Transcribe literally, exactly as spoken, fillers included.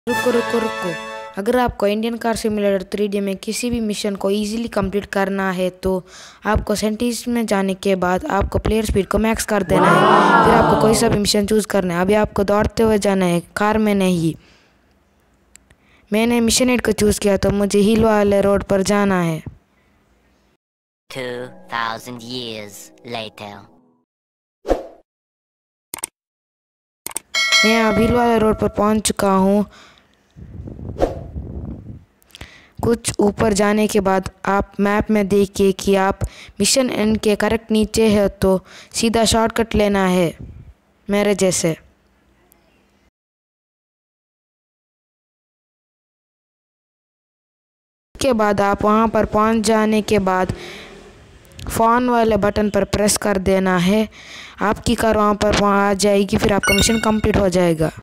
रुको रुको रुको अगर आपको Indian car simulator three D में किसी भी मिशन को इजीली कंप्लीट करना है तो आपको सेटिंग्स में जाने के बाद आपको प्लेयर स्पीड को मैक्स कर देना है। फिर आपको कोई सा भी मिशन चूज़ करना है। अभी आपको दौड़ते हुए जाना है, कार में नहीं। मैंने मिशन एट को चूज़ किया तो मुझे हिल वाले रोड पर जाना है। two thousand years later. मैं अब हिल वाले रोड पर पहुंच चुका हूँ। कुछ ऊपर जाने के बाद आप मैप में देखिए कि आप मिशन एंड के करेक्ट नीचे है तो सीधा शॉर्टकट लेना है मेरे जैसे। के बाद आप वहां पर पहुंच जाने के बाद फ़ोन वाले बटन पर प्रेस कर देना है। आपकी कार वहां पर आ जाएगी, फिर आपका मिशन कंप्लीट हो जाएगा।